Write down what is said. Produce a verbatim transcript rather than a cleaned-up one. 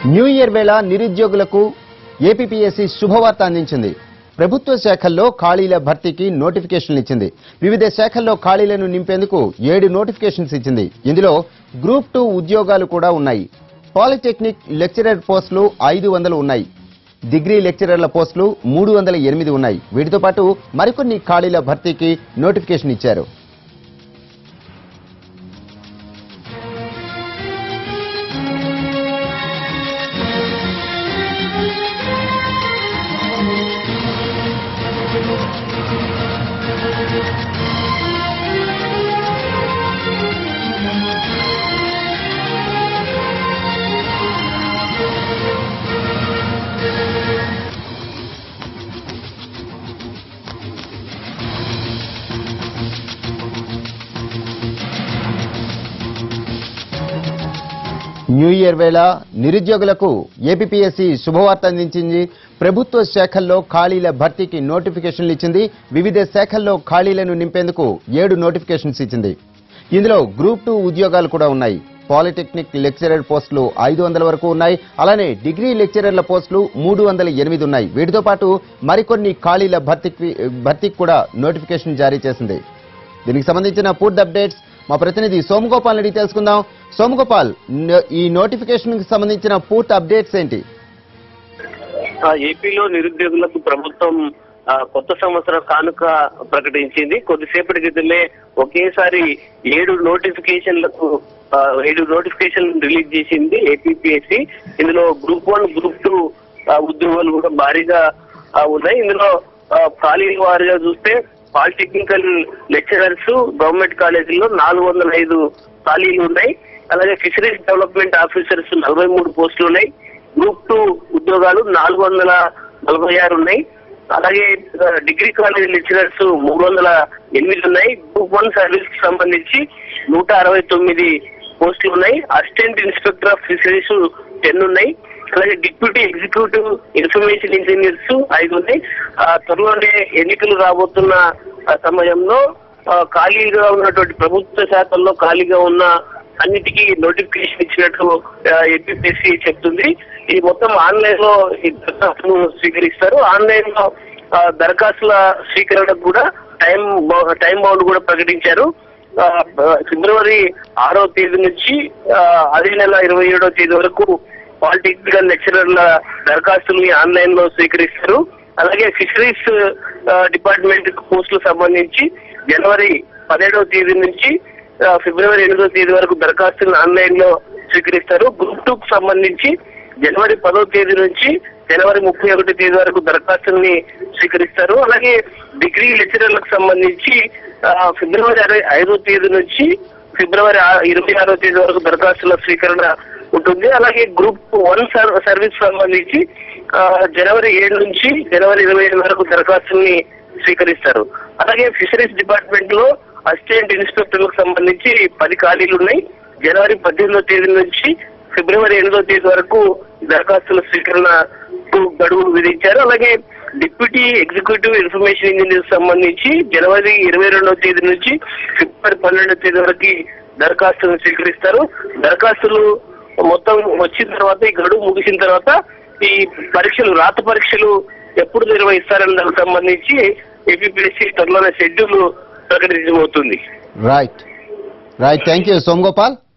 New year వేళ నిరుద్యోగులకు APPSC శుభవార్త అందించింది. ప్రభుత్వ శాఖల్లో ఖాళీల భర్తీకి నోటిఫికేషన్లు ఇచ్చింది. వివిధ శాఖల్లో ఖాళీలను నింపేందుకు ఏడు నోటిఫికేషన్స్ ఇచ్చింది. ఇందులో గ్రూప్ టూ ఉద్యోగాలు కూడా ఉన్నాయి. పాలిటెక్నిక్ లెక్చరర్ పోస్టులు ఐదు వందలు ఉన్నాయి. డిగ్రీ లెక్చరర్ల పోస్టులు మూడు వందల ఎనిమిది ఉన్నాయి. వీటితో పాటు మరికొన్ని ఖాళీల భర్తీకి నోటిఫికేషన్ ఇచ్చారు. న్యూ ఇయర్ వేళ నిరుద్యోగులకు ఏపీపీఎస్సీ శుభవార్త అందించింది. ప్రభుత్వ శాఖల్లో ఖాళీల భర్తీకి నోటిఫికేషన్లు ఇచ్చింది. వివిధ శాఖల్లో ఖాళీలను నింపేందుకు ఏడు నోటిఫికేషన్స్ ఇచ్చింది. ఇందులో గ్రూప్ టూ ఉద్యోగాలు కూడా ఉన్నాయి. పాలిటెక్నిక్ లెక్చరర్ పోస్టులు ఐదు వందల వరకు ఉన్నాయి. అలానే డిగ్రీ లెక్చరర్ల పోస్టులు మూడు వందల ఎనిమిది ఉన్నాయి. వీటితో పాటు మరికొన్ని ఖాళీల భర్తీకి భర్తీకి కూడా నోటిఫికేషన్ జారీ చేసింది. దీనికి సంబంధించిన పూర్తి అప్డేట్స్ మా ప్రతినిధి సోమగోపాల్ రెడ్డి తెలుసుకుందాం. సోమగోపాల్, ఈ నోటిఫికేషన్ కి సంబంధించిన పూర్తి అప్డేట్స్ ఏంటి? ఏపీలో నిరుద్యోగులకు ప్రభుత్వం కొత్త సంవత్సర కానుక ప్రకటించింది. కొద్దిసేపటి క్రితమే ఒకేసారి ఏడు నోటిఫికేషన్లకు ఏడు నోటిఫికేషన్ రిలీజ్ చేసింది ఏపీపీఎస్సీ. ఇందులో గ్రూప్ వన్ గ్రూప్ టూ ఉద్యోగాలు కూడా భారీగా ఉన్నాయి. ఇందులో ఖాళీల వారిగా చూస్తే పాలిటెక్నికల్ లెక్చరర్స్ గవర్నమెంట్ కాలేజీల్లో నాలుగు వందల ఐదు ఖాళీలు ఉన్నాయి. అలాగే ఫిషరీస్ డెవలప్మెంట్ ఆఫీసర్స్ నలభై మూడు పోస్టులు ఉన్నాయి. గ్రూప్ టూ ఉద్యోగాలు నాలుగు వందల నలభై ఆరు ఉన్నాయి. అలాగే డిగ్రీ కాలేజ్ లెక్చరర్స్ మూడు వందల ఎనిమిది ఉన్నాయి. గ్రూప్ వన్ సర్వీస్ కి సంబంధించి నూట అరవై తొమ్మిది పోస్టులు ఉన్నాయి. Assistant inspector of fisheries ten ఉన్నాయి. అలాగే డిప్యూటీ ఎగ్జిక్యూటివ్ ఇన్ఫర్మేషన్ ఇంజనీర్స్ ఐదు ఉన్నాయి. త్వరలోనే ఎన్నికలు రాబోతున్న సమయంలో ఖాళీగా ఉన్నటువంటి ప్రభుత్వ శాఖల్లో ఖాళీగా ఉన్న అన్నిటికీ నోటిఫికేషన్ ఇచ్చినట్టు ఏపీపీఎస్సీ చెప్తుంది. ఈ మొత్తం ఆన్లైన్ లో ఈ దరఖాస్తులు స్వీకరిస్తారు. ఆన్లైన్ లో దరఖాస్తుల స్వీకరణకు కూడా టైం టైం బౌండ్ కూడా ప్రకటించారు. ఫిబ్రవరి ఆరో తేదీ నుంచి అదే నెల ఇరవై ఏడో తేదీ వరకు పాలిటెక్నికల్ లెక్చరర్ల దరఖాస్తుల్ని ఆన్లైన్ లో స్వీకరిస్తారు. అలాగే ఫిషరీస్ డిపార్ట్మెంట్ పోస్టులకు సంబంధించి జనవరి పదిహేడవ తేదీ నుంచి ఫిబ్రవరి ఎనిమిదవ తేదీ వరకు దరఖాస్తులను ఆన్లైన్ లో స్వీకరిస్తారు. గ్రూప్ టూ కు సంబంధించి జనవరి పదవ తేదీ నుంచి జనవరి ముప్పై ఒకటి తేదీ వరకు దరఖాస్తుల్ని స్వీకరిస్తారు. అలాగే డిగ్రీ లెక్చరర్లకు సంబంధించి ఫిబ్రవరి ఐదో తేదీ నుంచి ఫిబ్రవరి ఇరవై ఆరో తేదీ వరకు దరఖాస్తుల స్వీకరణ ఉంటుంది. అలాగే గ్రూప్ వన్ సర్వీస్ సంబంధించి జనవరి ఏడు నుంచి జనవరి ఇరవై ఏడు వరకు దరఖాస్తుల్ని స్వీకరిస్తారు. అలాగే ఫిషరీస్ డిపార్ట్మెంట్ లో అసిస్టెంట్ ఇన్స్పెక్టర్లకు సంబంధించి పది ఖాళీలు ఉన్నాయి. జనవరి పద్దెనిమిదో తేదీ నుంచి ఫిబ్రవరి ఎనిమిదో తేదీ వరకు దరఖాస్తుల స్వీకరణ గడువు విధించారు. అలాగే డిప్యూటీ ఎగ్జిక్యూటివ్ ఇన్ఫర్మేషన్ ఇంజనీర్ సంబంధించి జనవరి ఇరవై రెండవ తేదీ నుంచి ఫిబ్రవరి పన్నెండవ తేదీ వరకు దరఖాస్తులను స్వీకరిస్తారు. దరఖాస్తులు మొత్తం వచ్చిన తర్వాత ఈ గడువు ముగిసిన తర్వాత ఈ పరీక్షలు రాత పరీక్షలు ఎప్పుడు నిర్వహిస్తారని దానికి సంబంధించి ఏపీపీఎస్సీ త్వరలోనే షెడ్యూల్ ప్రకటించబోతుంది. Right right thank you Somagopal.